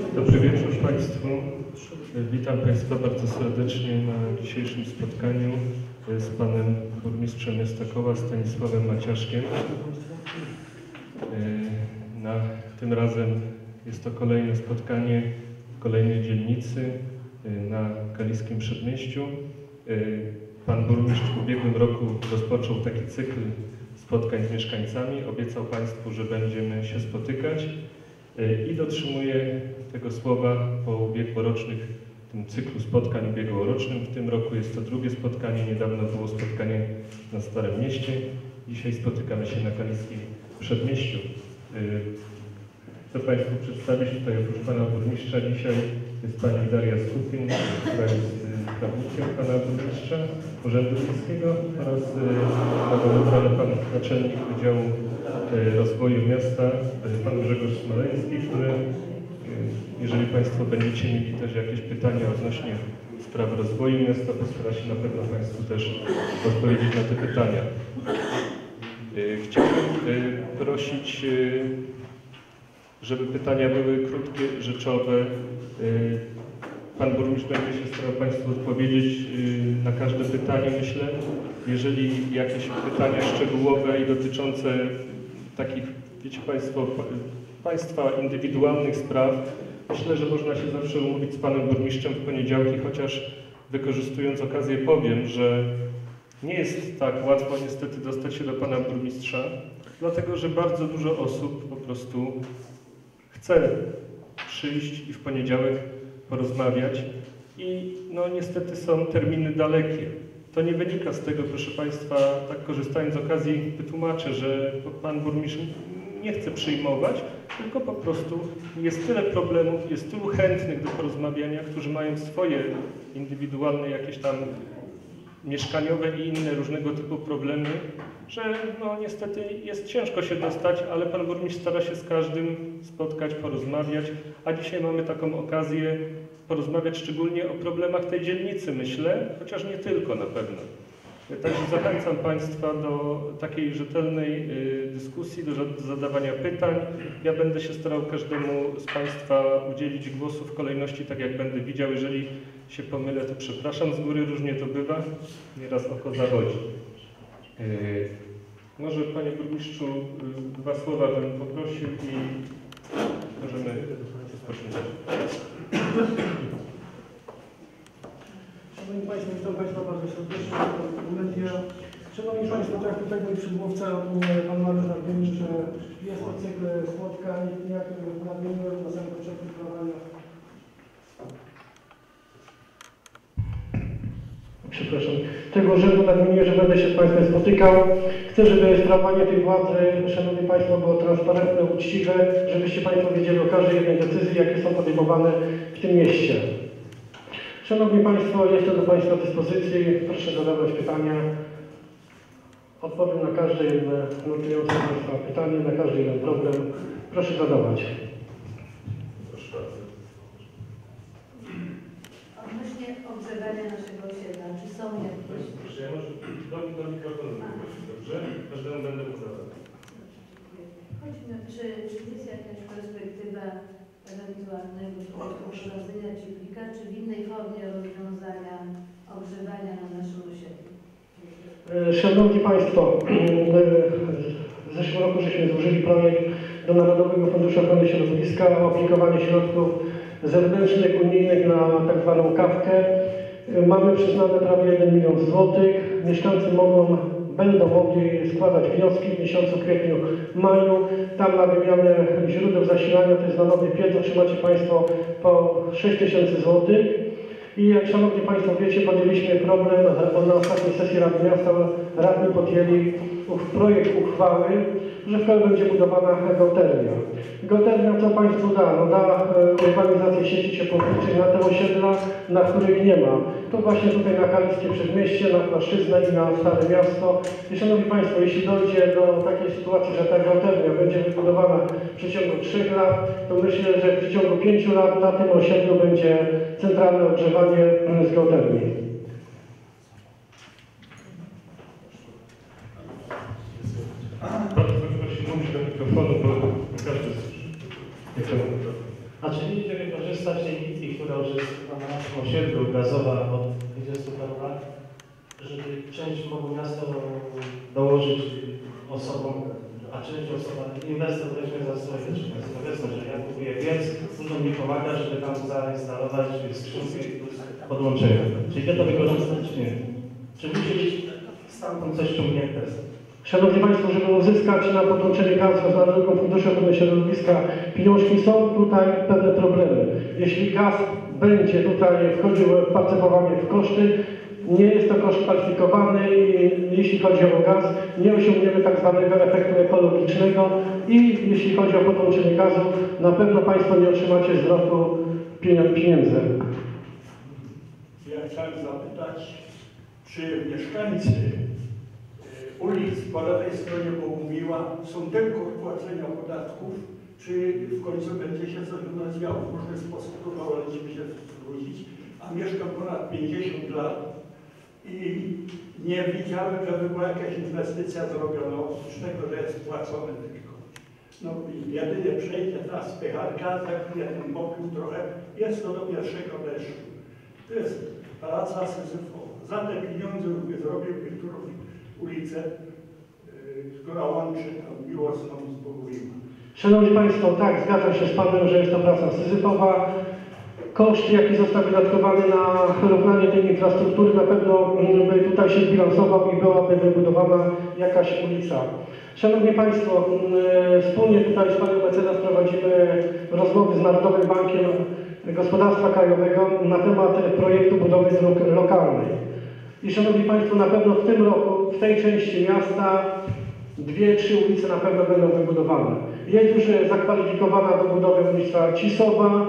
Dobry wieczór Państwu. Witam Państwa bardzo serdecznie na dzisiejszym spotkaniu z Panem Burmistrzem Miasta Koła Stanisławem Maciaszkiem. Tym razem jest to kolejne spotkanie w kolejnej dzielnicy na Kaliskim Przedmieściu. Pan Burmistrz w ubiegłym roku rozpoczął taki cykl spotkań z mieszkańcami. Obiecał Państwu, że będziemy się spotykać i dotrzymuje tego słowa po ubiegłorocznym tym cyklu spotkań ubiegłorocznym. W tym roku jest to drugie spotkanie. Niedawno było spotkanie na Starym Mieście. Dzisiaj spotykamy się na Kaliskim Przedmieściu. Chcę Państwu przedstawić tutaj oprócz Pana Burmistrza dzisiaj jest Pani Daria Skupin, która jest prawnikiem Pana Burmistrza Urzędu Miejskiego oraz wybrany Pan Naczelnik Wydziału Rozwoju Miasta, Pan Grzegorz Smoleński, który, jeżeli Państwo będziecie mieli też jakieś pytania odnośnie spraw rozwoju miasta, postara się na pewno Państwu też odpowiedzieć na te pytania. Chciałbym prosić, żeby pytania były krótkie, rzeczowe. Pan burmistrz będzie się starał Państwu odpowiedzieć na każde pytanie, myślę. Jeżeli jakieś pytania szczegółowe i dotyczące takich, wiecie Państwo, Państwa indywidualnych spraw, myślę, że można się zawsze umówić z Panem Burmistrzem w poniedziałki, chociaż wykorzystując okazję powiem, że nie jest tak łatwo niestety dostać się do Pana Burmistrza, dlatego że bardzo dużo osób po prostu chce przyjść i w poniedziałek porozmawiać i no niestety są terminy dalekie. To nie wynika z tego, proszę Państwa, tak korzystając z okazji wytłumaczę, że Pan Burmistrz nie chce przyjmować, tylko po prostu jest tyle problemów, jest tylu chętnych do porozmawiania, którzy mają swoje indywidualne jakieś tam mieszkaniowe i inne różnego typu problemy, że no niestety jest ciężko się dostać, ale Pan Burmistrz stara się z każdym spotkać, porozmawiać, a dzisiaj mamy taką okazję porozmawiać szczególnie o problemach tej dzielnicy, myślę, chociaż nie tylko na pewno. Także zachęcam Państwa do takiej rzetelnej dyskusji, do zadawania pytań. Ja będę się starał każdemu z Państwa udzielić głosu w kolejności, tak jak będę widział. Jeżeli się pomylę, to przepraszam z góry, różnie to bywa. Nieraz oko zachodzi. Może Panie Burmistrzu dwa słowa bym poprosił i możemy rozpocząć. Szanowni Państwo, witam Państwa bardzo serdecznie. Szanowni Państwo, tak jak tutaj mój przedmówca, Pan Mariusz nadmienił, że jest to cykl spotkań, jak nadmieniłem na samym początku planowania. Przepraszam. Tego urzędu nadmienię, że będę się z Państwem spotykał. Chcę, żeby sprawowanie tej władzy, Szanowni Państwo, było transparentne, uczciwe, żebyście Państwo wiedzieli o każdej jednej decyzji, jakie są podejmowane w tym mieście. Szanowni Państwo, jestem do Państwa dyspozycji. Proszę zadawać pytania. Odpowiem na każde jedno nurtujące Państwa pytanie, na każdy jeden problem. Proszę zadawać. Proszę bardzo. Odnośnie ogrzewania naszego osiedla, czy są jakieś... Proszę, ja może do mikrofonu wygłosić, dobrze? Każdemu będę mógł zadać. Chodźmy, czy jest jakaś perspektywa ewentualnego prowadzenia cieplika, czy w innej formie rozwiązania ogrzewania na naszym osiedlu? Szanowni Państwo, w zeszłym roku żeśmy złożyli projekt do Narodowego Funduszu Ochrony Środowiska o aplikowanie środków zewnętrznych, unijnych na tak zwaną kawkę. Mamy przyznane prawie 1 milion złotych. Mieszkańcy będą mogli składać wnioski w miesiącu kwietniu, maju. Tam na wymianę źródeł zasilania, to jest na nowy piec, otrzymacie Państwo po 6 tysięcy złotych. I jak Szanowni Państwo wiecie, podjęliśmy problem na ostatniej sesji Rady Miasta. Radni podjęli projekt uchwały, że w Kole będzie budowana geotermia. Geotermia co Państwu da? No da urbanizację sieci ciepłowniczych na te osiedla, na których nie ma. To właśnie tutaj na Kaliskie Przedmieście, na Płaszczyznę i na Stare Miasto. I Szanowni Państwo, jeśli dojdzie do takiej sytuacji, że ta geotermia będzie wybudowana w przeciągu 3 lat, to myślę, że w przeciągu 5 lat na tym osiedlu będzie centralne ogrzewanie z geotermii. Bardzo proszę mówić do mikrofonu, bo każdy słyszy. A czy będziecie wykorzystać tej litii, która już jest na naszym osiedlu, gazowa od 20 paru lat, żeby część mogło miasto dołożyć osobom, a część osoba, inwestor weźmie za swoje, czy powiedzmy, że ja kupuję piec, urząd mi pomaga, żeby tam zainstalować skrzynkę i plus podłączenia. Czy idzie to wykorzystać, czy nie? Czy musi być stamtąd coś ciągnięte? Szanowni Państwo, żeby uzyskać na podłączenie gazu z Narodowego Funduszu Ochrony Środowiska pieniążki, są tutaj pewne problemy. Jeśli gaz będzie tutaj wchodził w partycypowanie w koszty, nie jest to koszt kwalifikowany i jeśli chodzi o gaz, nie osiągniemy tak zwanego efektu ekologicznego i jeśli chodzi o podłączenie gazu, na pewno Państwo nie otrzymacie zwrotu pieniędzy. Ja chciałem zapytać, czy mieszkańcy ulic po lewej stronie Bogumiła są tylko od płacenia podatków, czy w końcu będzie się coś u nas działo? W różny sposób próbowaliśmy się zwrócić, a mieszkam ponad 50 lat i nie widziałem, żeby była jakaś inwestycja zrobiona, oprócz tego, że jest płacone tylko. No i jedynie przejdzie ta spycharka, zakuje ten popiół trochę, jest to do pierwszego deszczu. To jest praca syzyfowa. Za te pieniądze zrobiłby którą ulicę, która łączy Miłosną z Bogumiła. Szanowni Państwo, tak, zgadzam się z Panem, że jest to praca syzyfowa. Koszt, jaki został wydatkowany na wyrównanie tej infrastruktury, na pewno by tutaj się zbilansował i byłaby wybudowana jakaś ulica. Szanowni Państwo, wspólnie tutaj z Panią Mecenas prowadzimy rozmowy z Narodowym Bankiem Gospodarstwa Krajowego na temat projektu budowy dróg lokalnej. I Szanowni Państwo, na pewno w tym roku, w tej części miasta 2-3 ulice na pewno będą wybudowane. Jest już zakwalifikowana do budowy ulica Cisowa,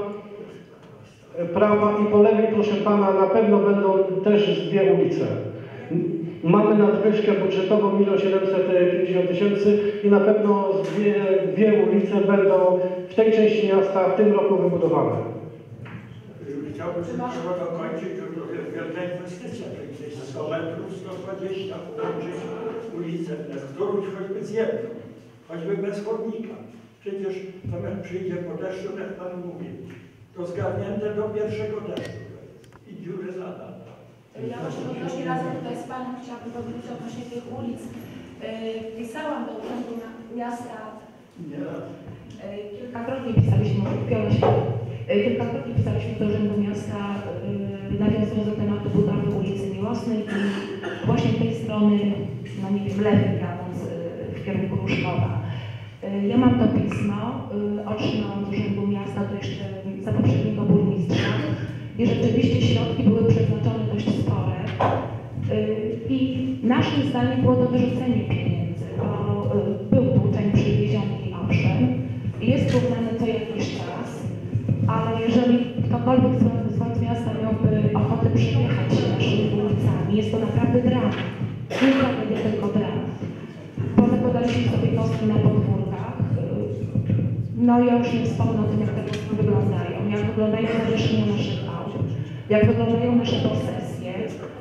Prawa i po lewej, proszę Pana, na pewno będą też 2 ulice. Mamy nadwyżkę budżetową 1 750 000 i na pewno dwie ulice będą w tej części miasta w tym roku wybudowane. Chciałbym tylko dokończyć, że to jest wielka inwestycja, gdzieś 100 metrów, 120, połączyć ulicę, którąś choćby z jedną, choćby bez chodnika. Przecież to jak przyjdzie po deszczu, jak Pan mówi, to zgarnięte do pierwszego deszczu i dziury zadane. Ja właśnie odnośnie razem tutaj z Panem chciałabym powiedzieć odnośnie tych ulic. Pisałam do Urzędu Miasta, kilkakrotnie pisaliśmy, kilkakrotnie pisaliśmy do Urzędu Miasta nawiązując do tematu budowy ulicy Miłosnej i właśnie tej strony, no nie wiem, lewej jadąc w kierunku Ruszkowa. Ja mam to pismo, otrzymałam z Urzędu Miasta to jeszcze za poprzedniego burmistrza i rzeczywiście środki były przeznaczone dość spore i naszym zdaniem było to wyrzucenie pieniędzy, bo był tłuczeń przywieziony i owszem, jest równany co jakiś czas, ale jeżeli ktokolwiek z władz miasta miałby ochotę przyjechać naszymi ulicami, jest to naprawdę dramat, nie tragedia, tylko dramat. Pozakładaliśmy sobie kostki na podwórkach. No ja już nie wspomnę o tym, jak te kostki wyglądają, jak wyglądają zawieszenia naszych aut, jak wyglądają nasze posesje.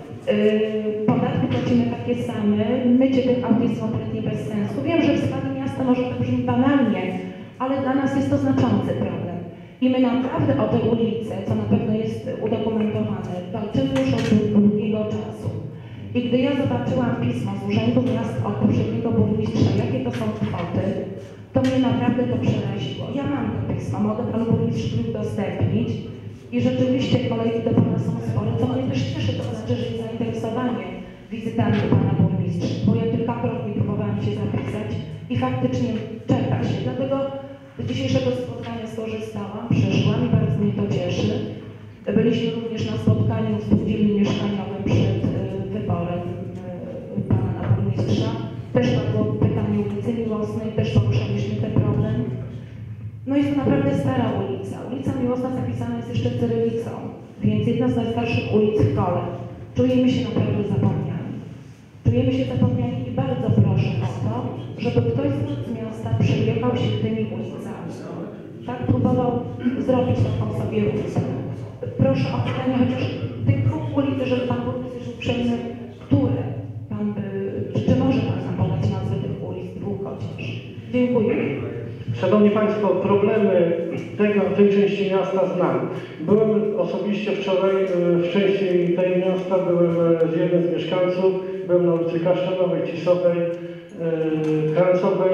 Podatki płacimy takie same, mycie tych aut jest kompletnie bez sensu. Wiem, że w skali miasta może to brzmi banalnie, ale dla nas jest to znaczący problem. I my naprawdę o tę ulicę, co na pewno jest udokumentowane, walczymy już od długiego czasu. I gdy ja zobaczyłam pismo z Urzędu Miasta od poprzedniego burmistrza, jakie to są kwoty, to mnie naprawdę to przeraziło. Ja mam to pismo, mogę Panu burmistrzowi udostępnić i rzeczywiście kolejki do Pana są spore, co mnie też cieszy, to znaczy, że jest zainteresowanie wizytami Pana burmistrza, bo ja kilkakrotnie próbowałam się zapisać i faktycznie czeka się. Dlatego z dzisiejszego spotkania skorzystałam, przyszłam i bardzo mnie to cieszy. Byliśmy również na spotkaniu w spółdzielni mieszkaniowym przed wyborem Pana burmistrza. Też padło pytanie ulicy Miłosnej, też poruszaliśmy ten problem. No jest to naprawdę stara ulica. Ulica Miłosna zapisana jest jeszcze cyrylicą, więc jedna z najstarszych ulic w Kole. Czujemy się naprawdę zapomniani. Czujemy się zapomniani i bardzo proszę o to, żeby ktoś z miasta przejechał się tymi ulicami. Tak próbował zrobić taką sobie ulicę. Proszę o pytanie chociaż tych 2 ulic, żeby Pan burmistrz jest uprzejmy, które Pan by, czy może Pan nam podać nazwy tych ulic, 2 chociaż? Dziękuję. Szanowni Państwo, problemy tej części miasta znam. Byłem osobiście wczoraj w części tej miasta, byłem z jednym z mieszkańców, byłem na ulicy Kasztanowej, Cisowej, Krancowej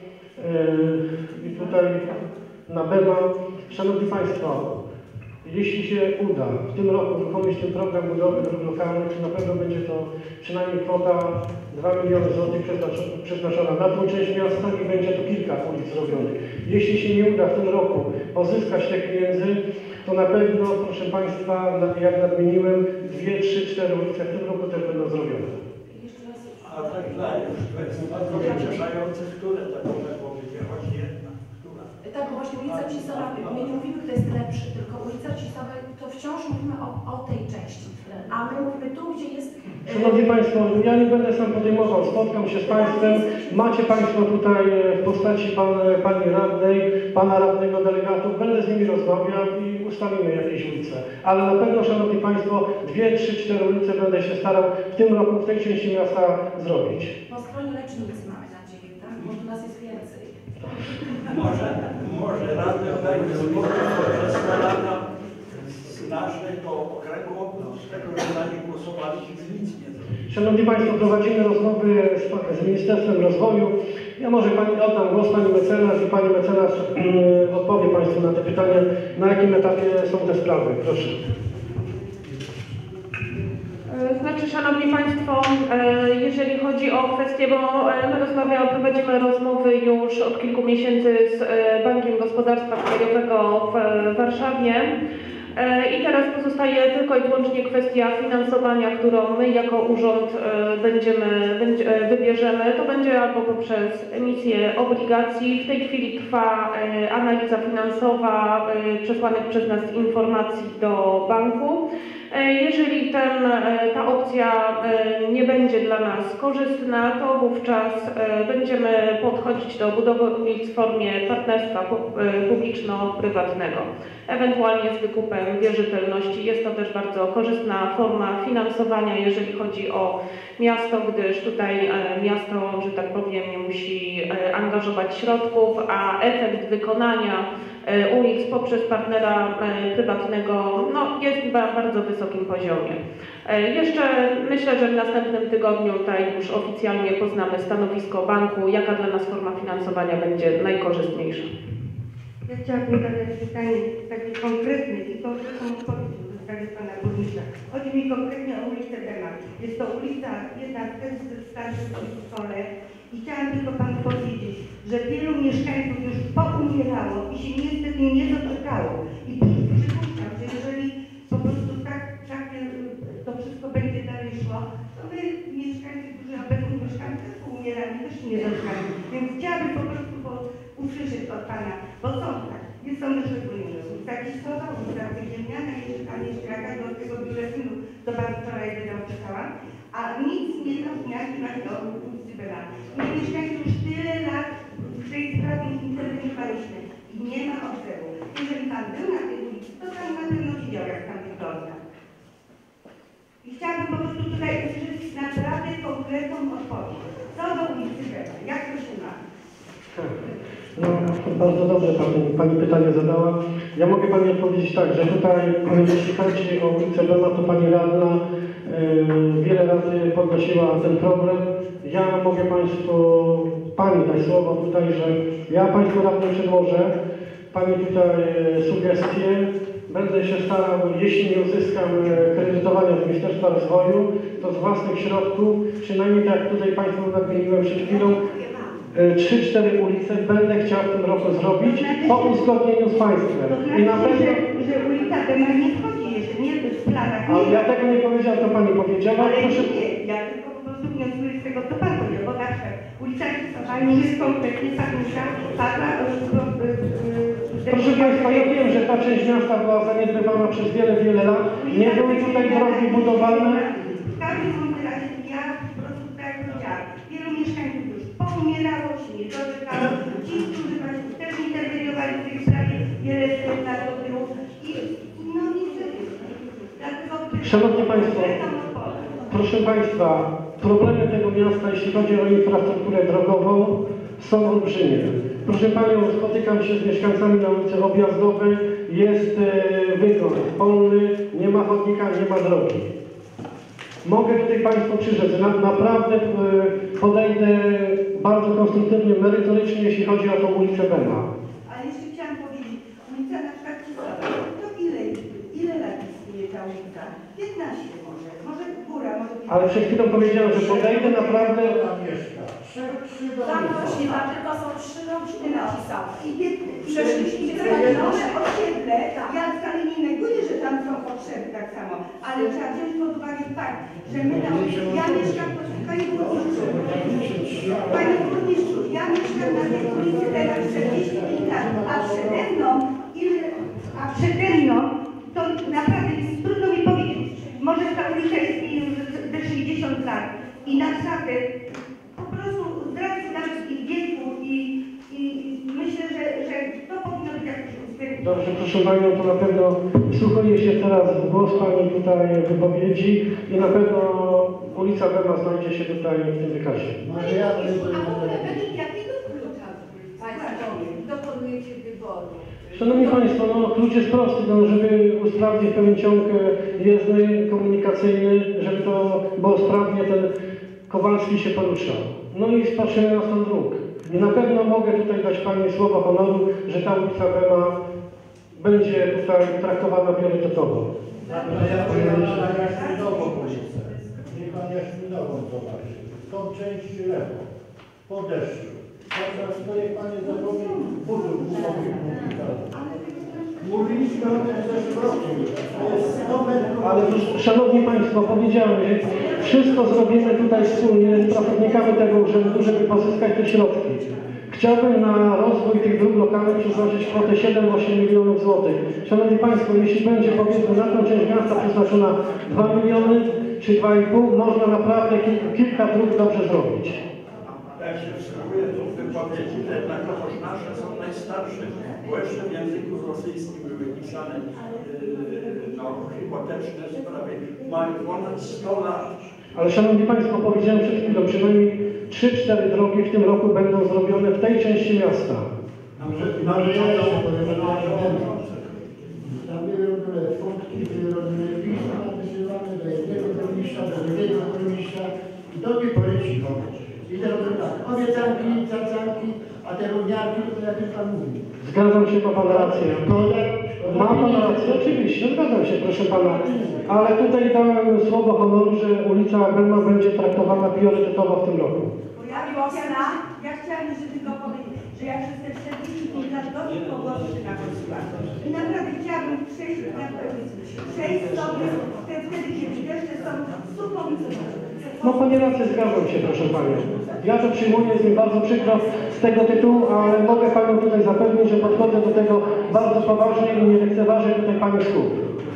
i tutaj na Bema. Szanowni Państwo, jeśli się uda w tym roku uruchomić ten program budowy dróg lokalnych, to na pewno będzie to przynajmniej kwota 2 miliony złotych przeznaczona na tą część miasta i będzie to kilka ulic zrobionych. Jeśli się nie uda w tym roku pozyskać te pieniędzy, to na pewno, proszę Państwa, jak nadmieniłem, 2, 3, 4 ulice w tym roku też będą zrobione. A tak dalej, to jest bardzo pocieszające, które te nowe powiedzie, choć jedna, która. Tak, bo właśnie ulica Cisowa, my nie mówimy, kto jest lepszy, tylko ulica Cisowa, to wciąż mówimy o tej części. A my mówimy tu, gdzie jest... Szanowni Państwo, ja nie będę sam podejmował, spotkam się z Państwem. Macie Państwo tutaj w postaci Pani Radnej, Pana Radnego Delegatów, będę z nimi rozmawiał i ustalimy jakieś ulice. Ale na pewno, Szanowni Państwo, 2, 3, 4 ulice będę się starał w tym roku w tej części miasta zrobić. Po stronie lecznicy mamy nadzieję, tak? Bo tu nas jest więcej. Może radny dajmy spokój, że składana z naszego okręgu, z tego, że na nie głosowaliśmy, nic nie zrobili. Szanowni Państwo, prowadzimy rozmowy z Ministerstwem Rozwoju. Ja może oddam głos Pani Mecenas i Pani Mecenas odpowie Państwu na te pytania, na jakim etapie są te sprawy. Proszę. Znaczy, Szanowni Państwo, jeżeli chodzi o kwestię, bo my prowadzimy rozmowy już od kilku miesięcy z Bankiem Gospodarstwa Krajowego w Warszawie i teraz pozostaje tylko i wyłącznie kwestia finansowania, którą my jako urząd wybierzemy. To będzie albo poprzez emisję obligacji. W tej chwili trwa analiza finansowa przesłanych przez nas informacji do banku. Jeżeli ta opcja nie będzie dla nas korzystna, to wówczas będziemy podchodzić do budowy ulic w formie partnerstwa publiczno-prywatnego, ewentualnie z wykupem wierzytelności. Jest to też bardzo korzystna forma finansowania, jeżeli chodzi o miasto, gdyż tutaj miasto, że tak powiem, nie musi angażować środków, a efekt wykonania ulic poprzez partnera prywatnego jest na bardzo wysokim poziomie. Jeszcze myślę, że w następnym tygodniu tutaj już oficjalnie poznamy stanowisko banku, jaka dla nas forma finansowania będzie najkorzystniejsza. Ja chciałabym zadać pytanie takie konkretne i konkretną odpowiedź w sprawie Pana Burmistrza. Chodzi mi konkretnie o ulicę Bema. Jest to ulica, jedna z starszych ulic w Kole. I chciałam tylko Panu powiedzieć, że wielu mieszkańców już poumierało i się niestety nie doczekało. I przypuszczam, że jeżeli po prostu tak to wszystko będzie dalej szło, to my mieszkańcy, którzy obecnie mieszkają, też poumierali, też się nie doczekali. Więc chciałabym po prostu usłyszeć od Pana, bo są tak, jest są też regularne. Ulica Cisowa, ulica Wyziemniana, jeszcze tam jest jakaś do tego biuletynu, co Pan wczoraj wydał, czytałam, a nic nie ma zmian do ulicy Bema. My mieszkańcy już tyle lat w tej sprawie interweniowaliśmy i nie ma odzewu. Jeżeli Pan był na tej ulicy, to Pan na pewno widział, jak tam wygląda. I chciałabym po prostu tutaj usłyszeć naprawdę konkretną odpowiedź. Co do ulicy Bema? Jak to się ma? No, bardzo dobrze Pani pytanie zadała. Ja mogę Pani odpowiedzieć tak, że tutaj, jeśli chodzi o ulicę Bema, to Pani Radna wiele razy podnosiła ten problem. Ja mogę Pani dać słowo tutaj, że ja Państwu radnym przedłożę Pani tutaj sugestie. Będę się starał, jeśli nie uzyskam kredytowania z Ministerstwa Rozwoju, to z własnych środków, przynajmniej tak jak tutaj Państwu nadmieniłem przed chwilą, 3-4 ulice będę chciał w tym roku zrobić po uzgodnieniu z Państwem. I na pewno, że ulica Bema nie wchodzi jeszcze, nie w planach. Ale ja tego nie powiedziałem, to Pani powiedziała. Ale Proszę... nie, ja tylko po prostu wnioskuję z tego, co Pan powiedział, bo na przykład ulica Cisowa już jest kompletnie pamięta padła. Proszę Państwa, ja wiem, że ta część miasta była zaniedbywana przez wiele lat. Nie były tutaj drogi budowane. W każdym razie ja po prostu tak powiedziałam. Wielu mieszkańców już poumierało się, nie doczekało. Ci, którzy właśnie też interweniowali w tej sprawie, wiele lat do tyłu. I no niestety. Dlatego Szanowni Państwo, proszę Państwa, problemy tego miasta, jeśli chodzi o infrastrukturę drogową, są olbrzymie. Proszę Panią, spotykam się z mieszkańcami na ulicy Objazdowej, jest wygląd polny, nie ma chodnika, nie ma drogi. Mogę tutaj Państwu przyrzec, naprawdę podejdę bardzo konstruktywnie, merytorycznie, jeśli chodzi o tą ulicę Bema. Ale jeszcze chciałam powiedzieć, ulica na przykład Cisowa, to ile lat istnieje ta ulica? 15 może góra, może 15. Ale przed chwilą powiedziałem, że podejdę naprawdę... Tam właśnie, tylko są 3 rodziny napisały. I przeszliśmy nowe osiedle, ja wcale nie neguję, że tam są potrzeby tak samo, ale trzeba wziąć pod uwagę fakt, że my tam, ja mieszkam, Panie Burmistrzu, ja mieszkam na tej ulicy teraz 45 lat, a przede mną, to naprawdę jest trudno mi powiedzieć, może ta ulica istnieje już ze 60 lat i naprawdę po prostu z racji nawet ich wieku i myślę, że to powinno być jakoś uwzględnione. Dobrze, proszę Panią, to na pewno wsłuchuję się teraz w głos Pani tutaj wypowiedzi i na pewno ulica Bema znajdzie się tutaj w tym wykazie. A w ogóle według jakiego klucza Państwo dokonujecie wyboru? Szanowni Państwo, no, klucz jest prosty, no, żeby usprawnić pewien ciąg jezdny, komunikacyjny, żeby to było sprawnie, ten Kowalski się poruszał. No i patrzymy na stan dróg. I na pewno mogę tutaj dać Pani słowo honoru, że ta ulica Bema będzie tutaj traktowana priorytetowo. Ja pojadę nową ulicę. Niech Pan nową zobaczy. Tą część lewo, po deszczu. Teraz to niech Pan nie zapomni butów gumowych. Mówiliśmy o tym w zeszłym roku. To jest 100 metrów. Ale Szanowni Państwo, powiedziałem, że wszystko zrobimy tutaj wspólnie z pracownikami tego urzędu, żeby pozyskać te środki. Chciałbym na rozwój tych dróg lokalnych przeznaczyć kwotę 7-8 milionów złotych. Szanowni Państwo, jeśli będzie powiedzmy na tą część miasta przeznaczona 2 miliony czy 2,5, można naprawdę kilka dróg dobrze zrobić. Jak się wskazuje tu w wypowiedzi, to jednakowoż nasze są najstarsze, bo jeszcze w języku rosyjskim były pisane hipoteczne sprawy. Mają ponad 100 lat. Ale Szanowni Państwo, powiedziałem przed chwilą, przynajmniej 3-4 drogi w tym roku będą zrobione w tej części miasta. Może ja jeszcze powiem, tam były różne fotki, były różne pisma napisywane do jednego burmistrza, do drugiego burmistrza i do tej pory cicho. I teraz tak, obiecanki, cacanki, a te równiarki, to jak już Pan mówi. Zgadzam się, ma Pan rację. Ma Pan rację, oczywiście, zgadzam się, proszę Pana. Ale tutaj dałem słowo honoru, że ulica Bema będzie traktowana priorytetowo w tym roku. Ja chciałam jeszcze tylko powiedzieć, że ja przez te 45 lat dość pogłosy nagłosiłam. I naprawdę chciałabym przejść sobie wtedy, kiedy deszcze są suchą i No Pani rację, zgadzam się, proszę Panią. Ja to przyjmuję, jest mi bardzo przykro z tego tytułu, ale mogę Panią tutaj zapewnić, że podchodzę do tego bardzo poważnie i nie lekceważę tutaj Pani słów.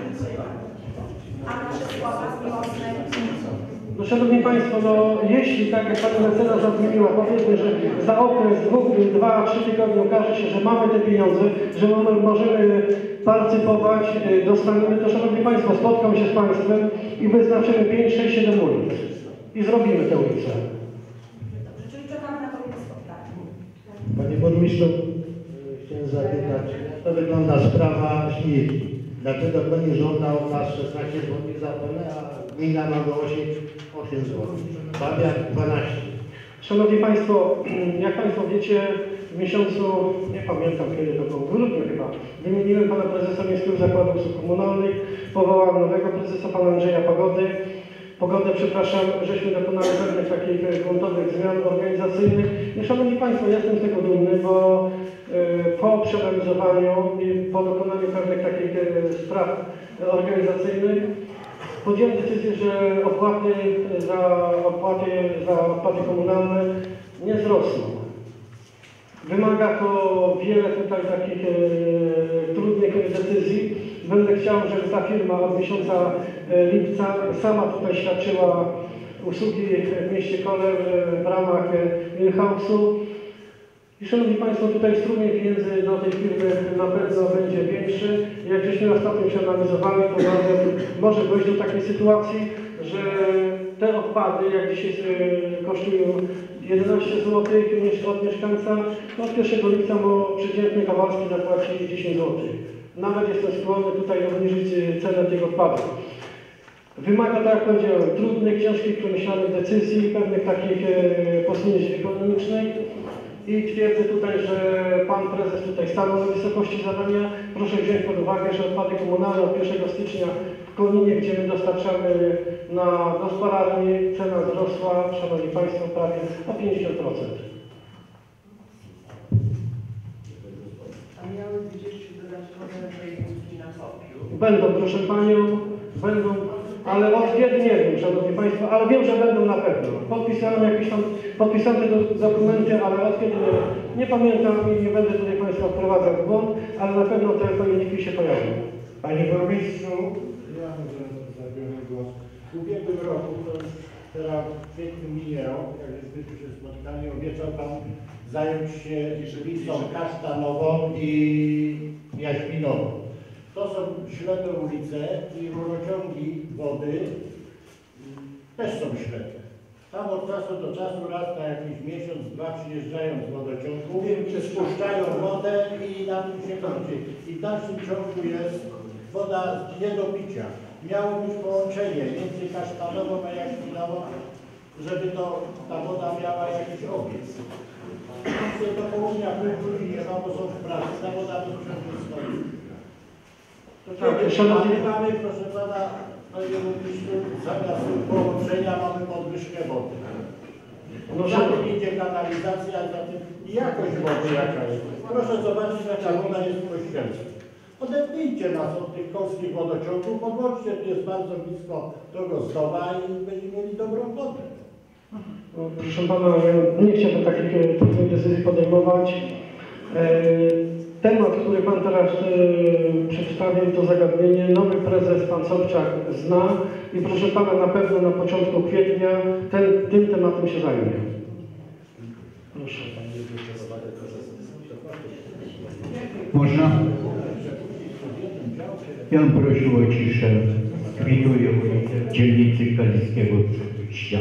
A nasze słowa miłosne? No, Szanowni Państwo, no jeśli, tak jak Pani mecenas nadmieniła, powiedzmy, że za okres 2-3 tygodni okaże się, że mamy te pieniądze, że możemy partycypować, dostaniemy, to Szanowni Państwo, spotkam się z Państwem i wyznaczymy 5, 6, 7 ulic. I zrobimy tę ulicę. Dobrze, czyli czekamy na kolejne spotkanie. Panie Burmistrzu, chciałem zapytać, jak to wygląda sprawa śmieci? Dlaczego Pani żąda od nas 16 zł za tonę, a gmina ma go 8 zł? Babiak 12. Szanowni Państwo, jak Państwo wiecie, w miesiącu, nie pamiętam kiedy to było, w grudniu chyba, wymieniłem Pana Prezesa Miejskiego Zakładu Usług Komunalnych, powołałem nowego prezesa, Pana Andrzeja Pogodę, żeśmy dokonali pewnych takich gruntowych zmian organizacyjnych. I Szanowni Państwo, jestem z tego dumny, bo po przeanalizowaniu i po dokonaniu pewnych takich spraw organizacyjnych podjąłem decyzję, że opłaty za odpady komunalne nie wzrosną. Wymaga to wiele tutaj takich trudnych decyzji. Będę chciał, żeby ta firma od miesiąca lipca sama tutaj świadczyła usługi w mieście Koler w ramach in-house'u. I Szanowni Państwo, tutaj strumień pieniędzy do tej firmy na pewno będzie większy. Jak żeśmy ostatnio przeanalizowali, to może dojść do takiej sytuacji, że te odpady, jak dzisiaj kosztują 11 zł niż od mieszkańca. Od 1 lipca przeciętny Kowalski zapłaci 10 zł. Nawet jestem skłonny tutaj obniżyć cenę tych odpadów. Wymaga, tak jak powiedziałem, trudnych, ciężkich, przemyślanych decyzji, pewnych takich posunięć ekonomicznych. I twierdzę tutaj, że Pan Prezes tutaj stanął na wysokości zadania. Proszę wziąć pod uwagę, że odpady komunalne od 1 stycznia w Koninie, gdzie my dostarczamy na gospodarni, cena wzrosła, Szanowni Państwo, prawie o 50%. A miały być jeszcze dodatkowe wojewódzki na kopiu? Będą, proszę Panią, będą, ale od kiedy nie wiem, Szanowni Państwo, ale wiem, że będą na pewno. Podpisałem jakieś tam podpisane dokumenty, ale od kiedy nie pamiętam i nie będę tutaj Państwa wprowadzał w błąd, ale na pewno te pojemniki się pojawią. Panie Burmistrzu, ja może zabiorę głos. W ubiegłym roku, to już teraz w kwietniu minie rok, jak żeśmy się spotkali, obiecał Pan zająć się ulicą Kasztanową i Jaśminową. To są ślepe ulice i rurociągi wody też są ślepe. Tam od czasu do czasu, raz na jakiś miesiąc, dwa przyjeżdżają z wodociągu, spuszczają wodę i na tym się kończy. I w dalszym ciągu jest woda nie do picia. Miało być połączenie między Kasztanową a Jaśminową, żeby ta woda miała jakiś obieg. Do południa ludzi nie ma, bo są w pracy, ta woda bezprzecznie stoi. Kiedy mamy, proszę Pana, Panie Burmistrzu, zamiast połączenia mamy podwyżkę wody. Za tym idzie kanalizacja, za tym jakość wody jaka jest. Proszę zobaczyć, jaka woda jest w Kościelcu. Odepnijcie nas od tych polskich wodociągów, podłączcie, tu jest bardzo blisko tego Zdowa i będziemy mieli dobrą wodę. Proszę Pana, ja nie chciałbym takich trudnych decyzji podejmować. Temat, który Pan teraz przedstawił, to zagadnienie, nowy prezes, Pan Sobczak, zna i proszę Pana, na pewno na początku kwietnia tym tematem się zajmie. Proszę. Można? Ja bym prosił o ciszę. Kwituję ulicę w dzielnicy Kaliskiego Przedwyjścia.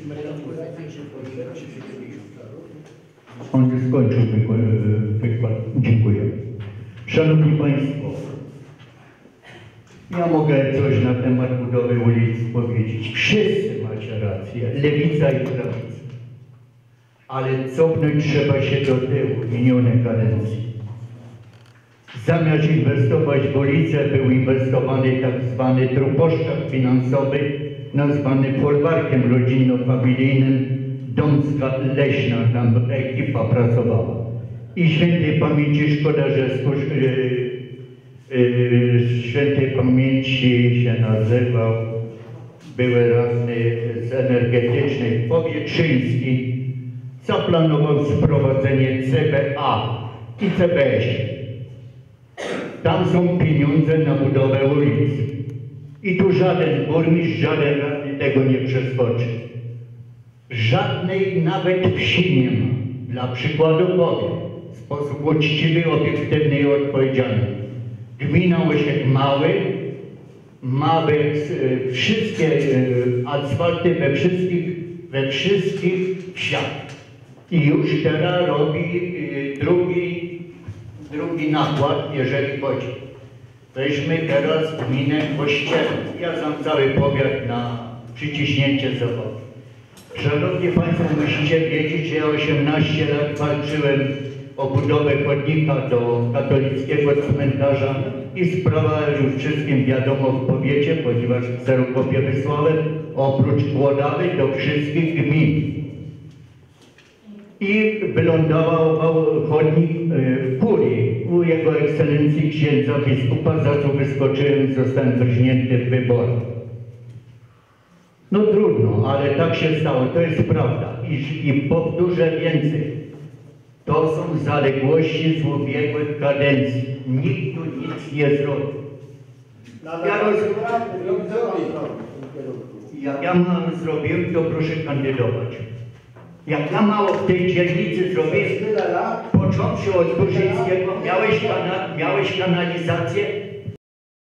On już skończył wykład. Dziękuję. Szanowni Państwo, ja mogę coś na temat budowy ulic powiedzieć. Wszyscy macie rację, lewica i prawica. Ale cofnąć trzeba się do tyłu, minionej kadencji. Zamiast inwestować w ulicę, był inwestowany tak zwany truposzczak finansowy, nazwany folwarkiem rodzinno-familijnym, Dąbska Leśna, tam ekipa pracowała. I świętej pamięci, szkoda, że świętej pamięci się nazywał, były radny z energetycznej Powietrzyński, zaplanował sprowadzenie CBA i CBS. Tam są pieniądze na budowę ulic. I tu żaden burmistrz, żaden radny tego nie przeskoczy. Żadnej nawet wsi nie ma. Dla przykładu powiem, w sposób uczciwy, obiektywny i odpowiedzialny. Gmina Osiek Mały ma wszystkie asfalty we wszystkich wsiach. I już teraz robi drugi nakład, jeżeli chodzi. Weźmy teraz gminę Kościelec. Ja znam cały powiat na przyciśnięcie zawodu. Szanowni Państwo, musicie wiedzieć, że ja 18 lat walczyłem o budowę chodnika do katolickiego cmentarza i sprawa już wszystkim wiadomo w powiecie, ponieważ kserokopię wysłałem, oprócz Kłodawy do wszystkich gmin. I wylądował chodnik w Kurii u Jego Ekscelencji księdza biskupa, za co wyskoczyłem, zostałem wrźnięty w wyborach. No trudno, ale tak się stało, to jest prawda. I powtórzę więcej. To są zaległości z ubiegłych kadencji. Nikt tu nic nie zrobił. Jak ja mało zrobiłem, to proszę kandydować. Jak ja mało w tej dzielnicy zrobiłem, począwszy od Burzyńskiego, miałeś kanalizację,